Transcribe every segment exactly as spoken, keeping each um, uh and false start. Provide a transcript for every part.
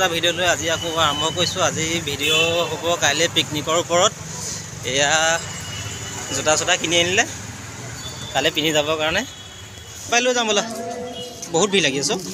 এটা ভিডিঅ' লৈ আজি আকৌ আৰম্ভ কৰিছোঁ। আজি ভিডিঅ' হ'ব কাইলৈ পিকনিকৰ ওপৰত। এয়া জোতা চোতা কিনি আনিলে কাইলৈ পিন্ধি যাবৰ কাৰণে। পাই লৈ যাম বোলা, বহুত ভিৰ লাগি আছোঁ।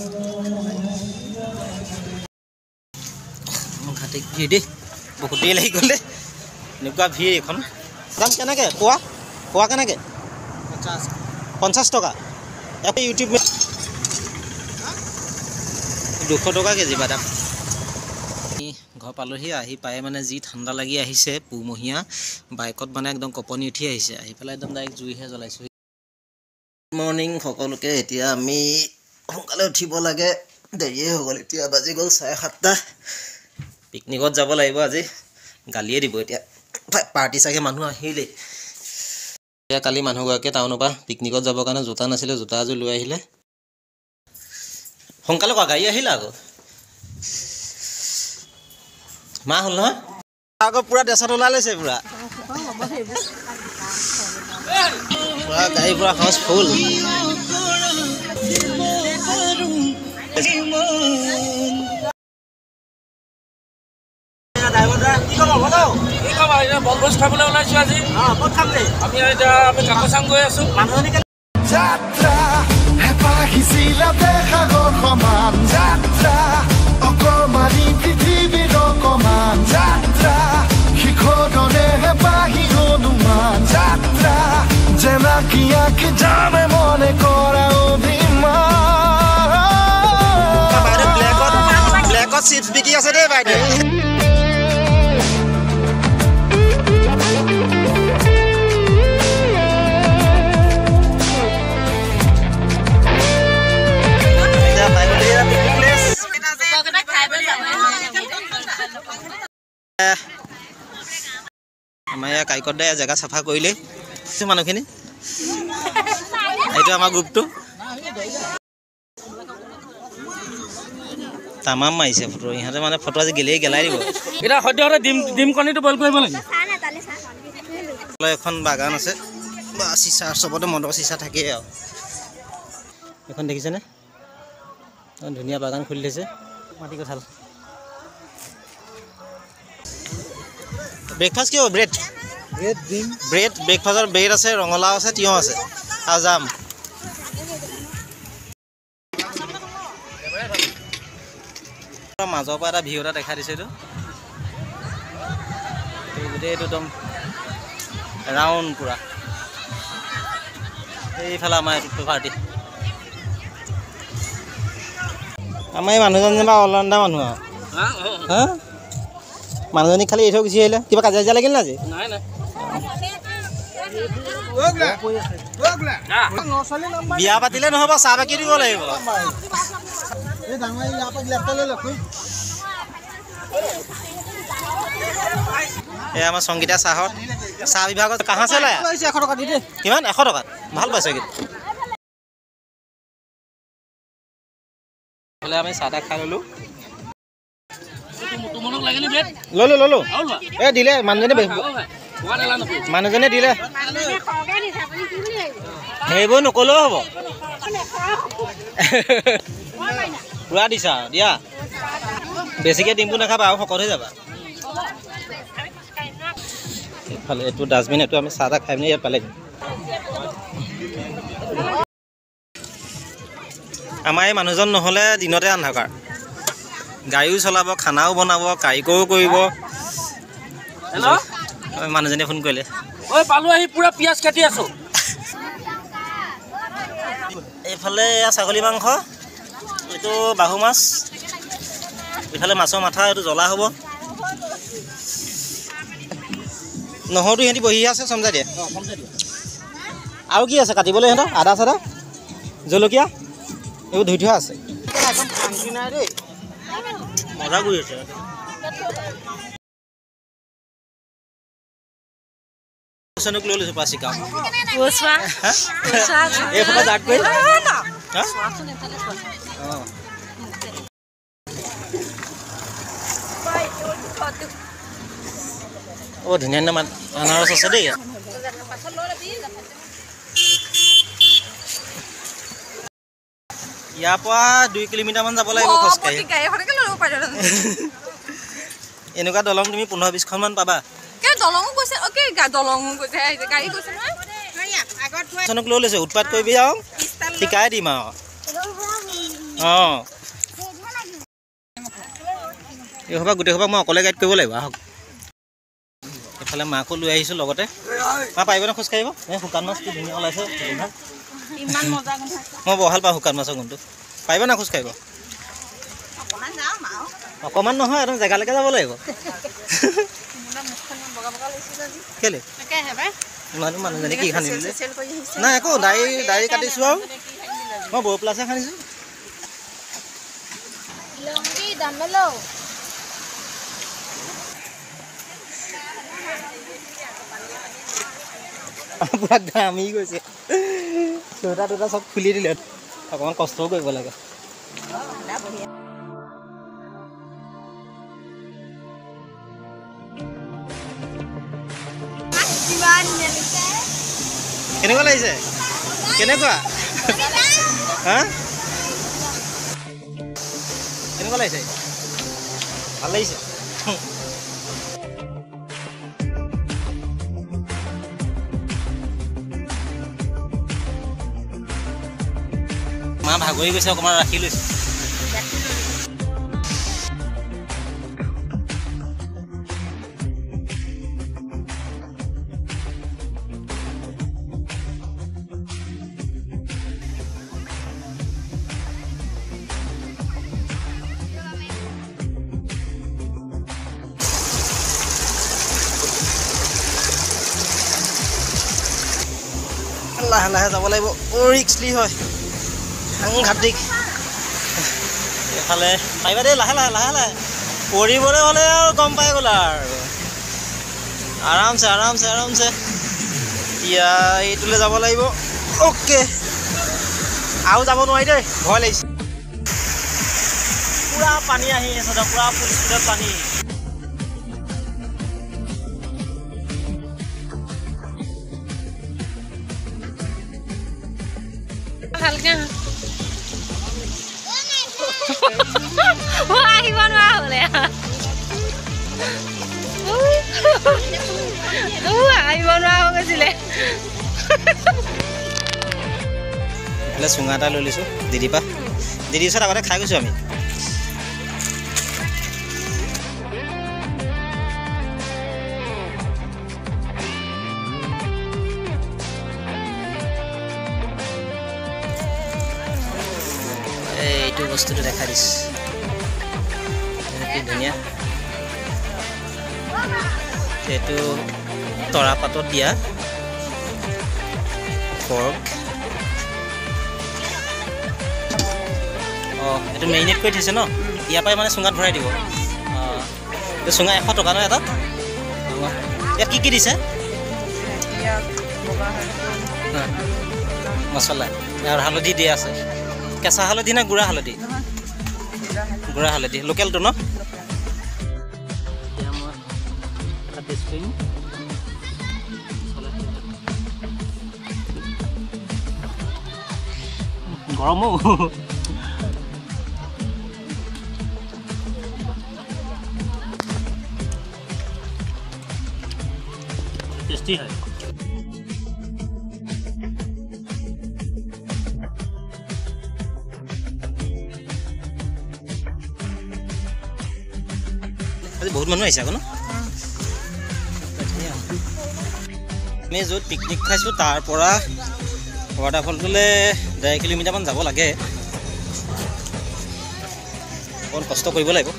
ঘাটি ভিৰ দেই, বহুত দেৰি লাগি গ'ল দেই, এনেকুৱা ভিৰ এইখন। দাম কেনেকৈ কোৱা কোৱা কেনেকৈ? পঞ্চাছ পঞ্চাছ টকা। ইয়াতে ইউটিউব দুশ টকা কেজি বাদাম। ঘৰ পালোহি, আহি পাই মানে যি ঠাণ্ডা লাগি আহিছে, পুহমহীয়া বাইকত মানে একদম কঁপনি উঠি আহিছে। আহি পেলাই একদম ডাইৰেক্ট জুইহে জ্বলাইছোঁ। গুড মৰ্ণিং সকলোকে। এতিয়া আমি সোনকালে উঠিব লাগে, দেৰিয়ে হৈ গ'ল। এতিয়া বাজি গ'ল চাৰে সাতটা। পিকনিকত যাব লাগিব আজি, গালিয়ে দিব এতিয়া। পাৰ্টি চাগে মানুহ আহিলেই। এতিয়া কালি মানুহগৰাকীয়ে টাউনৰ পৰা পিকনিকত যাবৰ কাৰণে জোতা নাছিলে, জোতা এযোৰ লৈ আহিলে। সোনকালে কোৱা, গাড়ী আহিলে আকৌ। মা হ'ল নহয় আকৌ, পুৰা ডেচাত ওলাই লৈছে পুৰা পুৰা গাড়ী পুৰা হাউচ ফুল। বনভোজ খাবলৈ ওলাইছোঁ আজি। ক'ত খাম দেই? আমি এতিয়া আমি কাকচাং গৈ আছোঁ। যাত্ৰা হেঁপাহ সিঁচিলা সাগৰ সমান, যাত্ৰা অকমানি পৃথিৱীৰ অকমান, যাত্ৰা শিখৰনে হেঁপাহি অনুমান, যাত্ৰা জেনাকি আঁকি যামে মনে কৰা অভিমান। ব্লেকত ব্লেকত চিপছ বিকি আছে দেই বাইদেউ। আমাৰ ইয়াৰ কাইকত দাই জেগা চাফা কৰিলেই মানুহখিনি। এইটো আমাৰ গ্ৰুপটো তামাম মাৰিছে ফটো। ইহঁতে মানে ফটো আজি গেলেই গেলাই দিব। এতিয়া সদ্যহতে ডিম ডিম কণীটো বইল কৰিব লাগে। এখন বাগান আছে বা চিচা, চবতে মদৰ চিচা থাকেই আৰু। এখন দেখিছেনে? ধুনীয়া বাগান খুলি দিছে। মাটি কঁঠাল। ব্ৰেকফাষ্ট কি হ'ব? ব্ৰেড ব্ৰেড ডিম ব্ৰেড ব্ৰেকফাষ্টৰ ব্ৰেড আছে, ৰঙালাও আছে, তিয়ঁহ আছে আৰু জাম। মাজৰ পৰা এটা ভিউ এটা দেখা দিছে। এইটো গোটেই এইটো একদম ৰাউণ্ড পুৰা। এইফালে আমাৰ এইটো পাৰ্টি। আমাৰ এই মানুহজন যেনিবা অলৰাউণ্ডা মানুহ আৰু। হা মানুহজনী খালি এৰি থৈ গুচি আহিলে। কিবা কাজিয়া কাজিয়া লাগিল না আজি? নাই নাই। বিয়া পাতিলে নহ'ব, চাহ বাকি দিব লাগিব। এই আমাৰ সংগীতা চাহত চাহ বিভাগত কাহা চলাই এশ টকা দি দে। কিমান? এশ টকাত ভাল পাইছে কিন্তু। আমি চাহ তাহ খাই ল'লোঁ ল'লোঁ ল'লোঁ এই দিলে মানুহজনে, মানুহজনে দিলে। সেইবোৰ নক'লেও হ'ব, পুৰা দিছা দিয়া। বেছিকৈ ডিমবোৰ নাখাবা আৰু শকত হৈ যাবা। এইফালে এইটো ডাষ্টবিন, এইটো আমি চাহ তাহ খাই পিনি ইয়াত পালে। আমাৰ এই মানুহজন নহ'লে দিনতে আন্ধাৰ। গাড়ীও চলাব, খানাও বনাব, কাৰিকৰো কৰিব। মানুহজনে ফোন কৰিলে। ঐ পালোঁ, আহি পুৰা পিঁয়াজ কাটি আছোঁ। এইফালে ছাগলী মাংস, এইটো বাহু মাছ, এইফালে মাছৰ মাথা, এইটো জ্বলা হ'ব। নহৰুটো সিহঁতি বহি আছে, চমজাই দিয়ে। আৰু কি আছে কাটিবলৈ সিহঁতৰ? আদা চাদা, জলকীয়া এইবোৰ ধুই থোৱা আছে। মজা কৰি আছে। লৈ লৈছোঁ পাঁচ চিকাও এইফালে জাক কৰি। অঁ ধুনীয়া ধুনীয়া আনাৰস আছে দেই। ইয়াৰ পৰা দুই কিলোমিটাৰমান যাব লাগিব খোজকাঢ়ি এনেকুৱা দলং তুমি পোন্ধৰ বিছখনমান পাবা জনক লৈ লৈছে উৎপাত কৰিবি আৰু শিকাই দিম আৰু অঁ এই সভা গোটেই সভা মই অকলে গাইড কৰিব লাগিব আহক এফালে মাকো লৈ আহিছোঁ লগতে মা পাৰিব নে খোজকাঢ়িব এই শুকান মাছ কি ধুনীয়া ওলাইছে মই বৰ ভাল পাওঁ শুকান মাছৰ গুণটো পাৰিব না খোজকাঢ়িব অকণমান নহয় একদম জেগালৈকে যাব লাগিব কেলে ইমানো মানুহজনী কি খান্দি দিলে নাই একো দাড়ি দাড়ি কাটিছোঁ আৰু মই বৰ প্লাছহে খান্দিছোঁ পুৰা ঘামি গৈছে চুৱেটাৰ টুৱেটাৰ চব খুলি দিলে অকণমান কষ্টও কৰিব লাগে কেনেকুৱা লাগিছে কেনেকুৱা হা কেনেকুৱা লাগিছে ভাল লাগিছে মা ভাগৰি গৈছে অকণমান ৰাখি লৈছে লাহে লাহে যাব লাগিব ৰিক্সলি হয় সাংঘাতিক এফালে পাৰিবা দেই লাহে লাহে লাহে লাহে পৰিবলৈ হ'লে আৰু গম পাই গ'লা আৰু আৰামছে আৰামছে আৰামছে এতিয়া এইটোলৈ যাব লাগিব অ'কে আৰু যাব নোৱাৰি দেই ভয় লাগিছে পুৰা পানী আহি আছে পুৰা ফুল স্পীডত পানী ভালকে আহিব নোৱাৰা হ'লে আহিব নোৱাৰা হৈ গৈছিলে এইফালে চুঙা এটা লৈ লৈছোঁ দিদিৰ পৰা দিদিৰ ওচৰত আগতে খাই গৈছোঁ আমি এইটো বস্তুটো দেখা দিছে কি ধুনীয়া এইটো তৰা পাতত দিয়া পৰ্ক অঁ এইটো মেৰিনেট কৰি থৈছে ন ইয়াৰ পৰাই মানে চুঙাত ভৰাই দিব অঁ এইটো চুঙা এশ টকা ন এটাত ইয়াত কি কি দিছে মছলা আৰু হালধি দিয়া আছে কেঁচা হালধি নে গুড়া হালধি গুড়া হালধি লোকেলটো ন গৰমো টেষ্টি হয় আজি বহুত মানুহ আহিছে আকৌ ন আমি য'ত পিকনিক খাইছোঁ তাৰ পৰা ৱাটাৰফলটোলৈ ডেৰ কিলোমিটাৰমান যাব লাগে অকণ কষ্ট কৰিব লাগিব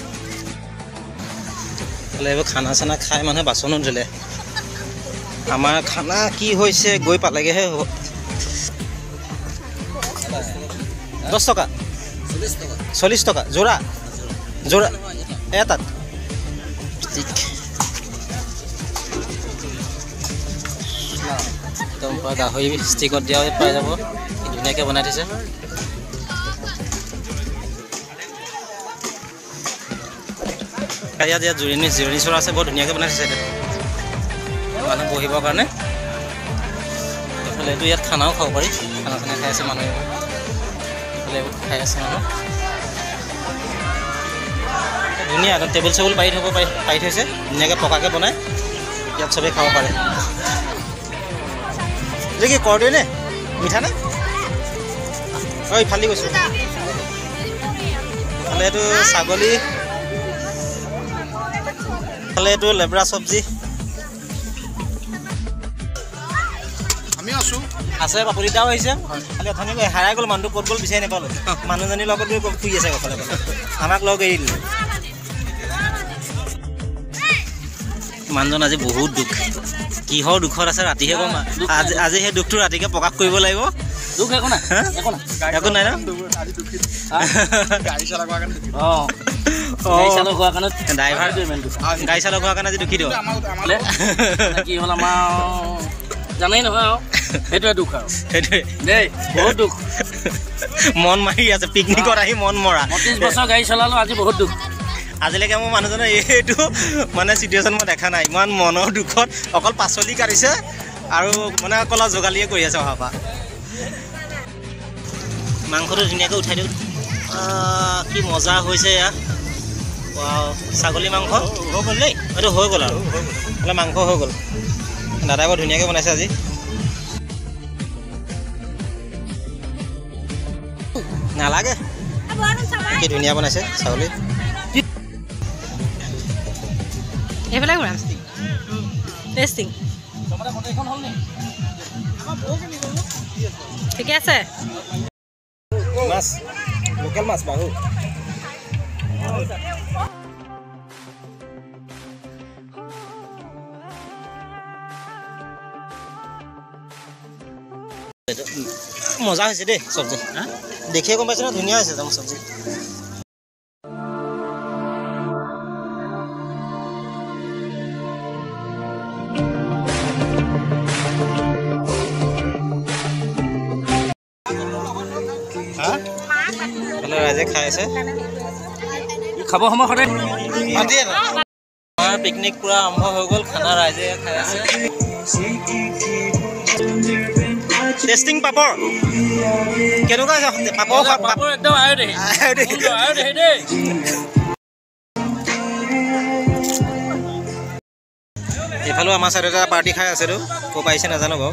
এইবোৰ খানা চানা খাই মানুহে বাচনো ধুলে আমাৰ খানা কি হৈছে গৈ পালেগৈহে হ'ব দহ টকা চল্লিছ টকা যোৰা যোৰা এটাত একদম পৰা গাহৰি ষ্টিকত দিয়া পাই যাব ধুনীয়াকৈ বনাই থৈছে ইয়াত ইয়াত জিৰণি জিৰণি চৰা আছে বৰ ধুনীয়াকৈ বনাই থৈছে মানুহ বহিবৰ কাৰণে এইফালে এইটো ইয়াত খানাও খাব পাৰি খানা চানা খাই আছে মানুহে এইবোৰ খাই আছে মানুহ ধুনীয়া একদম টেবুল চেবুল পাৰি থ'ব পাৰি পাৰি থৈছে ধুনীয়াকৈ পকাকৈ বনাই ইয়াত চবেই খাব পাৰে এইটো কি কৰদৈ নে মিঠা নে ঐ ফালি গৈছোঁ ইফালে এইটো ছাগলী ইফালে এইটো লেবৰা চব্জি আমি আছোঁ আছে পাপৰিটাও আহিছে খালি অথনি হেৰাই গ'ল মানুহটো ক'ত গ'ল বিচাৰি নাপালোঁ মানুহজনীৰ লগত গৈ শুই আছে গ'লে আমাক লগ এৰি দিলে মানুহজন আজি বহুত দুখ কিহৰ দুখত আছে ৰাতিহে গম আজি আজি সেই দুখটো ৰাতিকে প্ৰকাশ কৰিব লাগিব দুখ একো নাই একো নাই ন গাড়ী চলাবৰ কাৰণে অঁ গাড়ী চালক হোৱাৰ কাৰণে ড্ৰাইভাৰ গাড়ী চালক হোৱাৰ কাৰণে আজি দুখী দিওঁ কি হ'ল আমাৰ জানেই নহয় আৰু সেইটোৱে দুখ আৰু সেইটোৱে দেই বহুত দুখ মন মাৰি আছে পিকনিকত আহি মন মৰা পঁচিছ বছৰ গাড়ী চলালোঁ আজি বহুত দুখ আজিলৈকে মোৰ মানুহজনৰ এইটো মানে চিটুৱেশ্যন মই দেখা নাই ইমান মনৰ দুখত অকল পাচলি কাটিছে আৰু মানে অকল যোগালীয়ে কৰি আছে অহাৰ পৰা মাংসটো ধুনীয়াকৈ উঠাই দিওঁ কি মজা হৈছে এয়া ছাগলী মাংস হৈ গ'ল দেই এইটো হৈ গ'ল আৰু হ'লে মাংস হৈ গ'ল দাদাই বৰ ধুনীয়াকৈ বনাইছে আজি নালাগে কি ধুনীয়া বনাইছে ছাগলী এইফালে ঘূৰাম টেষ্টিং ঠিকে আছে মাছ লোকেল মাছ বাহু মজা হৈছে দেই চব্জি দেখিয়ে গম পাইছে ন ধুনীয়া হৈছে মোৰ চব্জি ৰাইজে খাই আছে খাব সময় সদায় আমাৰ পিকনিক পুৰা আৰম্ভ হৈ গ'ল খানা ৰাইজে খাই আছে টেষ্টিং পাপৰ কেনেকুৱা হৈছে পাপৰ পাপৰ একদম আয়ো দেই আয়ো দেই দেই এইফালেও আমাৰ চাইডত এটা পাৰ্টি খাই আছেতো ক'ৰ পাৰিছে নাজানো বাৰু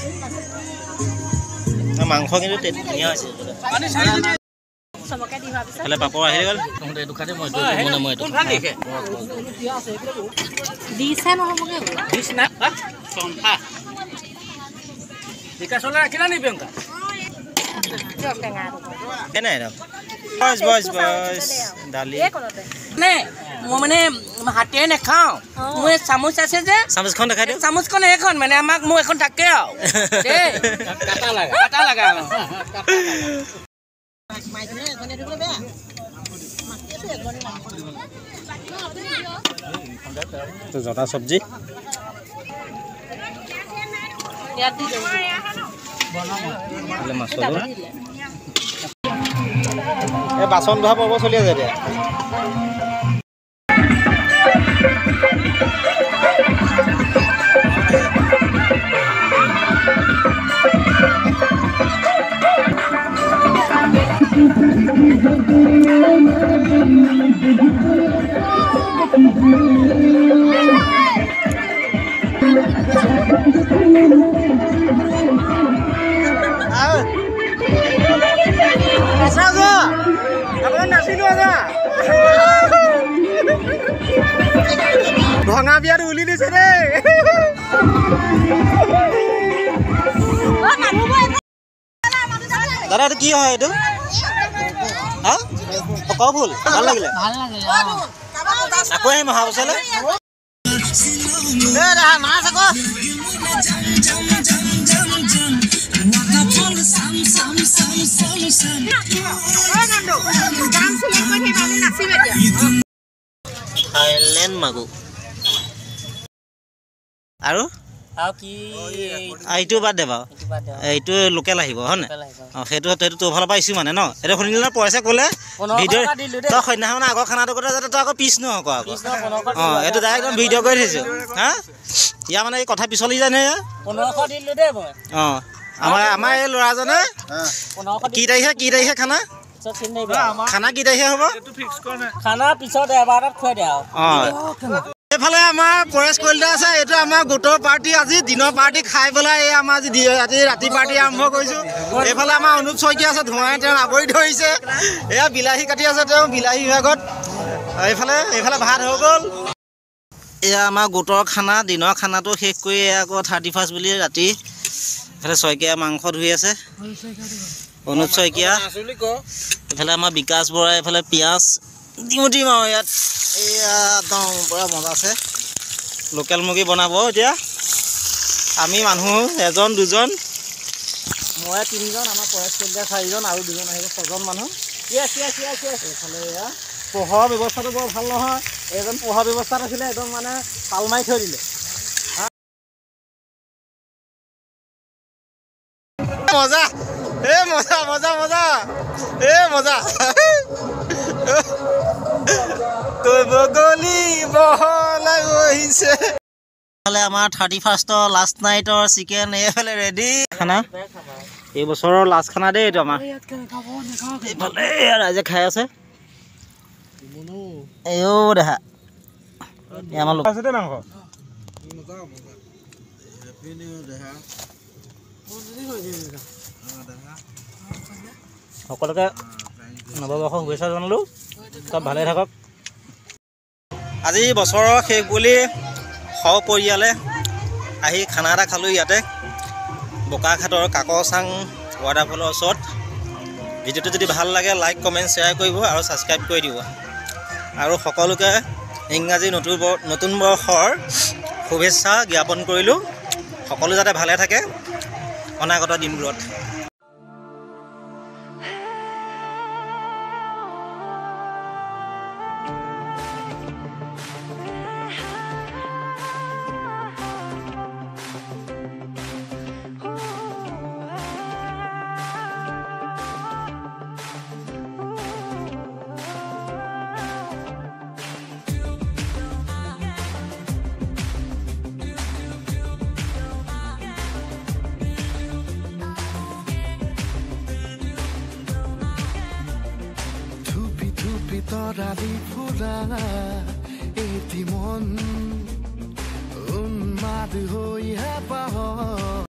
মাংস কিন্তু ধুনীয়া হৈছে এইফালে পাপৰ আহি গ'ল দিছে নহ'বগৈ বিকাশ চলা ৰাখিলা নি প্ৰিয়ংকা নাই বছ বছ বছ দালি নে মই মানে হাতেৰে নাখাওঁ মোৰ চামুচ আছে যে চামুচখন দেখাই দিওঁ চামুচখন এইখন মানে আমাক মোৰ এখন থাকে আৰু দেই কাটা লাগা কাটা লাগা জটা চব্জি মাছলো এই বাচন ধোৱা পৰ্ব চলি আছে এতিয়া ভঙা বিয়াত উলি দিছে দেই দাদা এইটো কি হয় এইটো হা ক ভুল ভাল লাগিলে আকৌ আহিম অহা বছৰলৈ মাছ আকৌ থাইলেণ্ড মাগু আৰু এইটো বাদ দে বাৰু এইটো লোকেল আহিব হয় নাই অঁ সেইটো সেইটো তোৰ ফালৰ পৰা আহিছোঁ মানে ন এইটো শুনিলে পইচা ক'লে ভিডিঅ' তই সন্ধ্যাখন আগৰ খানাটো কথা যাতে তই আকৌ পিছ নহওক আকৌ অঁ এইটো ডাইৰেক্ট একদম ভিডিঅ' কৰি থৈছোঁ হা ইয়াৰ মানে এই কথা পিছলি যায় নহয় পোন্ধৰশ দিলোঁ দেই মই অঁ আমাৰ আমাৰ এই ল'ৰাজনে কি তাৰিখে কি তাৰিখে খানা খানা কি তাৰিখে হ'ব খানা পিছত এবাৰত খুৱাই দিয়া অঁ এইফালে আমাৰ পৰেশ কলিতা আছে এইটো আমাৰ গোটৰ পাৰ্টি আজি দিনৰ পাৰ্টি খাই পেলাই এই আমাৰ আজি আজি ৰাতি পাৰ্টি আৰম্ভ কৰিছোঁ এইফালে আমাৰ অনুপ শইকীয়া আছে ধোঁৱাই তেওঁ আৱৰি ধৰিছে এয়া বিলাহী কাটি আছে তেওঁ বিলাহী বিভাগত এইফালে এইফালে ভাত হৈ গ'ল এয়া আমাৰ গোটৰ খানা দিনৰ খানাটো শেষ কৰি এয়া আকৌ থাৰ্টি ফাৰ্ষ্ট বুলি ৰাতি এইফালে শইকীয়া মাংস ধুই আছে অনুপ শইকীয়া এইফালে আমাৰ বিকাশ বৰা এইফালে পিঁয়াজ দিওঁ দিম আৰু ইয়াত এয়া একদম পূৰা মজা আছে লোকেল মুৰ্গী বনাব এতিয়া আমি মানুহ এজন দুজন মই তিনিজন আমাৰ পৰেশ কলিতা চাৰিজন আৰু দুজন আহিব ছজন মানুহ এইফালে এয়া পোহৰ ব্যৱস্থাটো বৰ ভাল নহয় এজন পোহৰ ব্যৱস্থাত আছিলে একদম মানে পাল মাৰি থৈ দিলে মজা এ মজা মজা মজা এ মজা তই বগলী বহলাই গৈছে এইফালে আমাৰ থাৰ্টি ফাৰ্ষ্টৰ লাষ্ট নাইটৰ চিকেন এইফালে ৰেডি খানা এই বছৰৰ লাষ্ট খানা দেই এইটো আমাৰ এইফালে ৰাইজে খাই আছে এও দেখা এই আমাৰ লোক আছে দে মাংস সকলোকে নৱবৰ্ষৰ শুভেচ্ছা জনালোঁ চব ভালে থাকক আজি বছৰৰ শেষ বুলি সপৰিয়ালে আহি খানা এটা খালোঁ ইয়াতে বোকাখাটৰ কাকচাং ৱাটাৰফলৰ ওচৰত ভিডিঅ'টো যদি ভাল লাগে লাইক কমেণ্ট শ্বেয়াৰ কৰিব আৰু ছাবস্ক্ৰাইব কৰি দিব আৰু সকলোকে ইংৰাজী নতুন নতুন বৰ্ষৰ শুভেচ্ছা জ্ঞাপন কৰিলোঁ সকলো যাতে ভালে থাকে অনাগত দিনবোৰত তৰালি ফুৰা এটি মন উন্মাদ হৈ পাহ